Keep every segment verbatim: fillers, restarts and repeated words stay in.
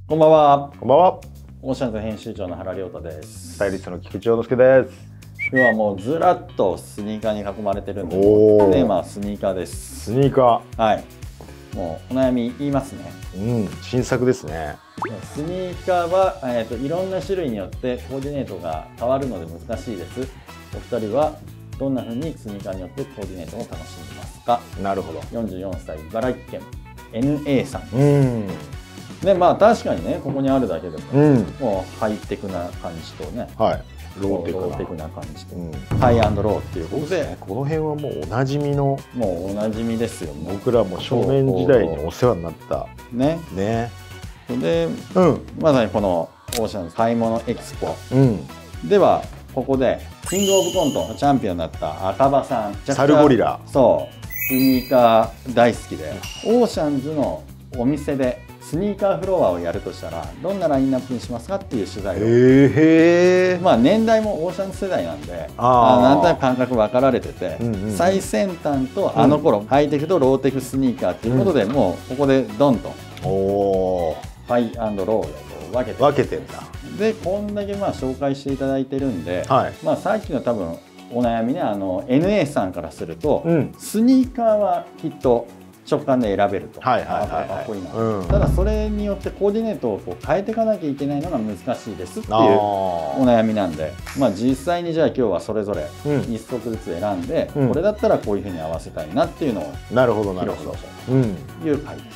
こんばんは。 こんばんは。 オーシャンズ編集長の原亮太です。 スタイリストの菊池陽之介です。 今日はもうずらっとスニーカーに囲まれてるんで、 おー、 テーマはスニーカーです。 スニーカー。はい。もうお悩み言いますね。 うん、新作ですね。 スニーカーは、えーと、いろんな種類によってコーディネートが変わるので難しいです。お二人はどんな風にスニーカーによってコーディネートを楽しんでますか？ なるほど。 よんじゅうよんさい、茨城県 エヌエー さんです。 うんで、まあ確かにね、ここにあるだけでも、 うん、 もうハイテクな感じとね、 はい、ローテクな、 ローテクな感じと、 うん、 ハイアンドローっていうことで、 ね、この辺はもうおなじみの、 もうおなじみですよ。 僕らも少年時代にお世話になったね。 ね。 で、うん、まさにこのオーシャンズ買い物エキスポ、うん、ではここでキングオブコントチャンピオンになった赤羽さん、 サルゴリラ、 そうスニーカー大好きで、オーシャンズのお店でスニーカーフロアをやるとしたらどんなラインナップにしますかっていう取材を、 へー、 まあ年代もオーシャンズ世代なんで、あなんとなく感覚分かられてて、うんうん、最先端とあの頃、うん、ハイテクとローテクスニーカーっていうことで、うん、もうここでドンとおハイアンドローで分けて分けてんだ。でこんだけまあ紹介していただいてるんで、 はい、 まあさっきの多分お悩みね、あの エヌエー さんからすると、うん、スニーカーはきっと直感で選べると、かっこいいな、うん、ただそれによってコーディネートをこう変えていかなきゃいけないのが難しいですっていうお悩みなんで、まあ実際にじゃあ今日はそれぞれいっ足ずつ選んで、うん、これだったらこういうふうに合わせたいなっていうのを披露しましょうという回です。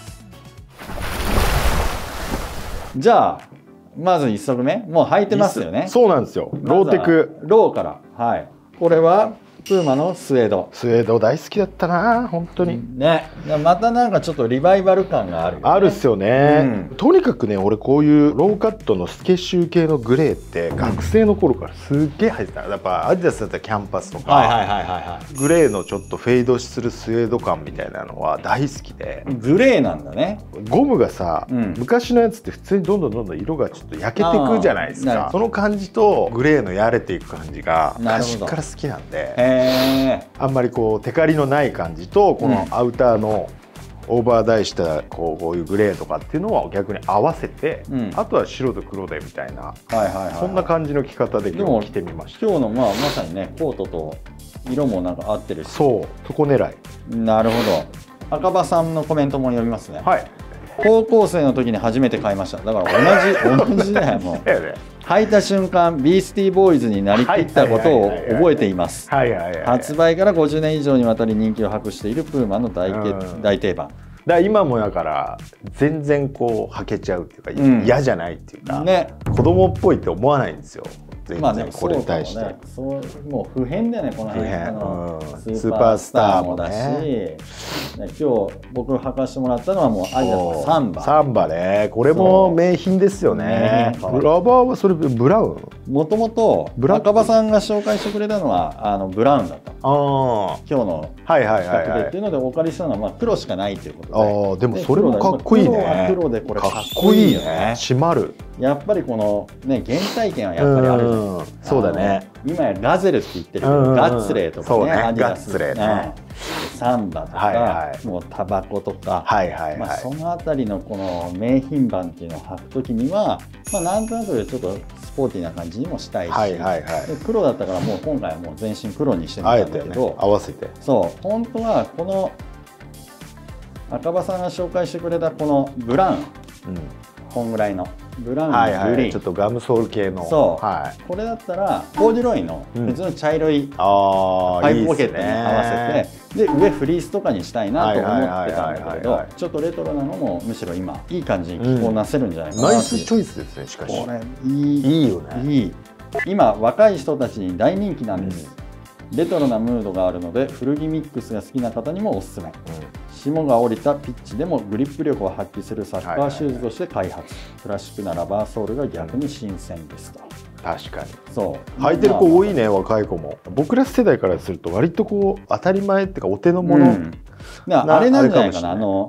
じゃあまずいっ足目、もう履いてますよね。 そうなんですよ。ローテク、 ローから、はい、これはプーマのスウェード。 スウェード大好きだったな、本当に。 ね、またなんかちょっとリバイバル感があるよね。 あるっすよね、うん。とにかくね、俺こういうローカットのスケシュー系のグレーって学生の頃からすっげえ入ってた。やっぱアディダスだったらキャンパスとか、グレーのちょっとフェードするスウェード感みたいなのは大好きで。 グレーなんだね。 ゴムがさ、うん、昔のやつって普通にどんどんどんどん色がちょっと焼けていくじゃないですか。その感じとグレーのやれていく感じが昔から好きなんで。あんまりこうテカリのない感じとこのアウターのオーバーダイしたこうこういうグレーとかっていうのは逆に合わせて、うん、あとは白と黒でみたいなそんな感じの着方で今日着てみました。 今日のまあまさにねコートと色もなんか合ってるし、 そうそこ狙い。なるほど。赤羽さんのコメントも読みますね。 はい。 高校生の時に初めて買いました。だから同じ同じだよもう。履いた瞬間ビースティーボーイズになりきったことを覚えています。発売からごじゅうねん以上にわたり人気を博しているプーマの 大,、うん、大定番だ。今もだから全然こう履けちゃうっていうか、うん、嫌じゃないっていうか、ね、子供っぽいって思わないんですよ。まあね、これに対して、ね、 そうもう普遍だよね、この辺のスーパースターもだし、 ね、今日僕履かしてもらったのはもうアディダスのサンバ。 サンバね、これも名品ですよね。ラバーはそれブラウン。 もともと赤羽さんが紹介してくれたのはあのブラウンだった。今日の企画でっていうのでお借りしたのはまあ黒しかないということで。 ああ、でもそれもかっこいいね。 黒でこれかっこいいよね。 締まる。 やっぱりこのね原体験はやっぱりあるじゃん。 そうだね。 今やガゼルって言ってるけど、ガッツレーとかね、アディダスね、サンバとか、もうタバコとか、そのあたりのこの名品版っていうのを履くときには、まあなんとなくちょっとスポーティーな感じにもしたいし、黒だったからもう今回はもう全身黒にしてみたんだけど、 合わせて。 そう、本当はこの赤羽さんが紹介してくれたこのブラウン。こんぐらいのブラウンのグリーン、 ちょっとガムソール系の、 そう、はい、これだったらコーデュロイの別の茶色いパイプポケットに合わせて、で上フリースとかにしたいなと思ってたんだけど、ちょっとレトロなのもむしろ今いい感じに着こなせるんじゃないかな。 ナイスチョイスですね。しかしこれいい、いいよね。いい。今若い人たちに大人気なんです。レトロなムードがあるので古着ミックスが好きな方にもおすすめ。霜が降りたピッチでもグリップ力を発揮するサッカーシューズとして開発。クラシックなラバーソールが逆に新鮮ですと。 確かに。 そう履いてる子多いね、若い子も。僕ら世代からすると割とこう当たり前っていうかお手の物、うん、 あれなんじゃないかな。あの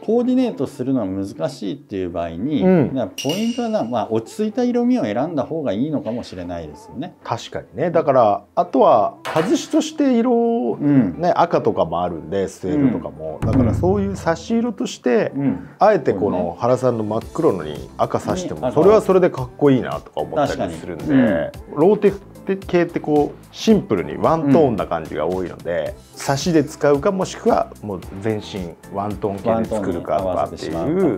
コーディネートするのは難しいっていう場合に、うん、ポイントはな、まあ、落ち着いた色味を選んだ方がいいのかもしれないですよね。 確かにね。だからあとは外しとして色、うん、ね、赤とかもあるんでステールとかも、うん、だからそういう差し色として、うん、あえてこの原さんの真っ黒のに赤差してもそれはそれでかっこいいなとか思ったりするんで、うん、ローテ系ってこうシンプルにワントーンな感じが多いので、うん、差しで使うかもしくはもう全身ワントーン系で作るかとかっていう、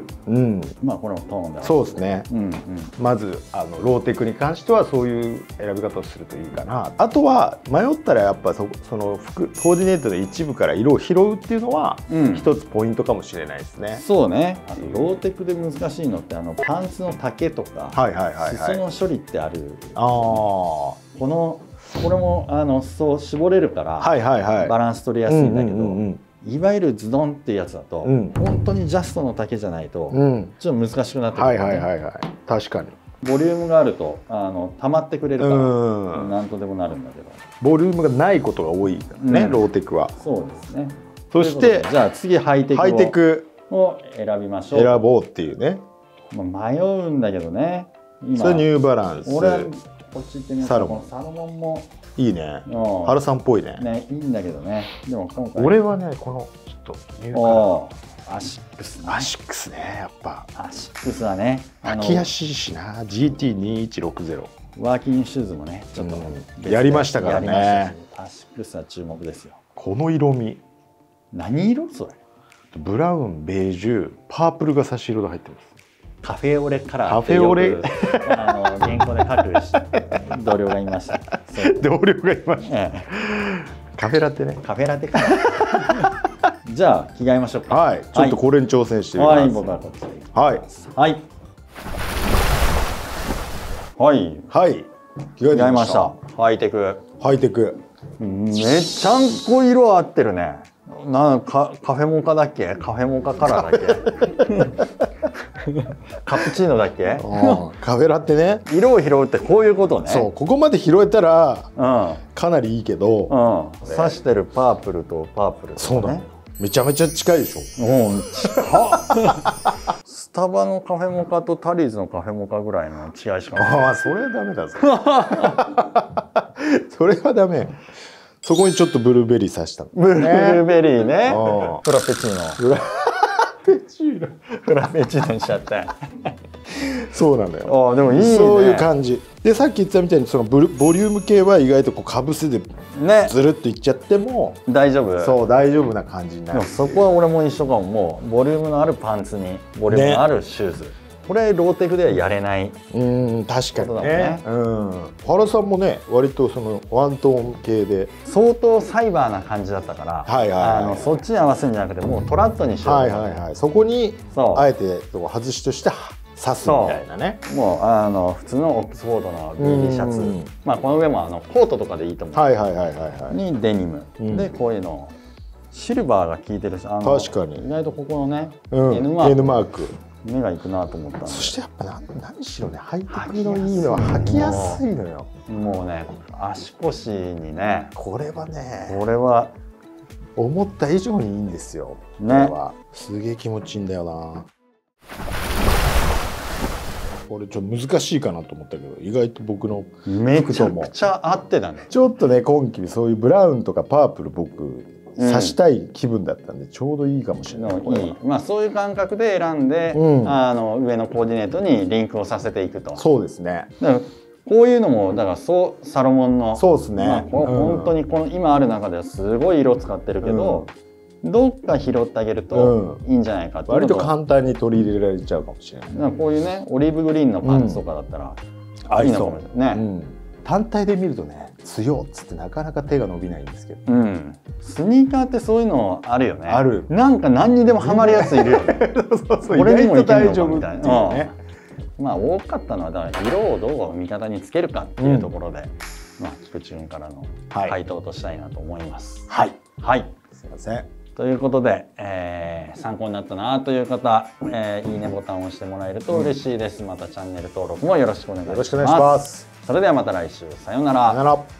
うん、 まあこのトーンだ、 そうですね、うん、うん、まずあのローテクに関してはそういう選び方をするといいかな。あとは迷ったらやっぱ そ, その服コーディネートの一部から色を拾うっていうのは、うん、一つポイントかもしれないですね。 そうね。あとローテクで難しいのってあのパンツの丈とか裾の処理ってある。ああ、このこれもあのそう絞れるからバランス取りやすいんだけど、いわゆるズドンっていうやつだと、うん、本当にジャストの丈じゃないと、うん、ちょっと難しくなってくるね。はいはいはいはい。 確かに。 ボリュームがあるとあの溜まってくれるからなんとでもなるんだけど、 ボリュームがないことが多いからね、うん、ローテクは。 そうですね。 そしてじゃあ次ハイテクを、ハイテクを選びましょう。 選ぼうっていうね。 迷うんだけどね。 今それニューバランス。 俺こっち行ってみよう。サロモン。サロモンもいいね。原さんっぽいね。 ね、いいんだけどね。でも今回俺はね、このちょっとニューバランス。 アシックスね。 アシックスね、やっぱ。 アシックスはね。 履きやすいしな。ジーティーにせんひゃくろくじゅう。 ワーキングシューズもね、ちょっとやりましたからね。 アシックスは注目ですよ。 この色味。 何色それ？ ブラウン、ベージュ、パープルが差し色で入ってます。 カフェオレカラーカフェオレあの原稿で書く同僚がいました。 同僚がいました。ええ、カフェラテね。 カフェラテか。じゃあ着替えましょうか。 はい。ちょっとこれに挑戦してみます。 はい、僕はこっちで。 はい。 はい。はい。 はい。 着替えました。ハイテク。 ハイテク。 めっちゃんこ色合ってるね。なんかカフェモカだっけ？カフェモカカラーだっけ？カプチーノだっけ？ カフェラテね。 色を拾うってこういうことね。 そう、ここまで拾えたら、うん、かなりいいけど、 うん、刺してるパープルとパープル、ね、 そうだね。めちゃめちゃ近いでしょ。 うん、近っ。スタバのカフェモカとタリーズのカフェモカぐらいの違いしかない。 ああ、それはダメだぞ。それはダメ。そこにちょっとブルーベリー刺したの。 ブルーベリーね。フラペチーノ。 フラペチーノ。 フラペチーノにしちゃって。 そうなのよ。 あ、でもいいね。 そういう感じ。で、さっき言ってたみたいにそのブルボリューム系は意外とこうかぶせでずるっといっちゃっても、 ね、大丈夫。 そう、大丈夫な感じになる。 でもそこは俺も一緒かも。もうボリュームのあるパンツにボリュームのあるシューズ。ね、これローテクではやれない。 うん、確かにね。うん。原さんもね、割とそのワントーン系で相当サイバーな感じだったから、あのそっちに合わせるんじゃなくてもうトラッドにしよう。 はいはいはい。そこにあえて外しとして刺すみたいなね。 もうあの普通のオックスフォードの ビーディー シャツ、まあこの上もあのコートとかでいいと思う。 はいはいはいはいはい。 にデニム、うん、でこういうのシルバーが効いてるし、あの確かに意外とここのね、 うん、N マーク。N マーク目がいくなと思ったんで。 そしてやっぱな何しろね、ハイテクのいいのは履きやすいのよ。 もうね、足腰にね、 これはね、 これは思った以上にいいんですよ。ね、これはすげえ気持ちいいんだよな。これちょっと難しいかなと思ったけど、意外と僕のめちゃくちゃ合ってたね。 ちょっとね、今季そういうブラウンとかパープル僕刺したい気分だったんで、ちょうどいいかもしれない。 いい、まあそういう感覚で選んで、うん、あの上のコーディネートにリンクをさせていくと。 そうですね。 だからこういうのもだからそうサロモンの、 そうですね。まあ、 本当にこの今ある中ではすごい色使ってるけど、うん、どっか拾ってあげるといいんじゃないかっていう、 割と簡単に取り入れられちゃうかもしれない。 だからこういうね、オリーブグリーンのパンツとかだったら、うん、いいのかもしれないね。うん、 単体で見るとね、強っつってなかなか手が伸びないんですけど、 うん、スニーカーってそういうのあるよね。 ある。 なんか何にでもハマるやついるよね。 そうそう、これにもいけるのかみたいなね。 まあ多かったのはだから色をどう味方につけるかっていうところで、うん、まあ菊池君からの回答としたいなと思います。 はい。 はい。 すいません。 ということで、えー、参考になったなという方、えー、いいねボタンを押してもらえると嬉しいです。またチャンネル登録もよろしくお願いします。 よろしくお願いします。 それではまた来週、さようなら。 さようなら。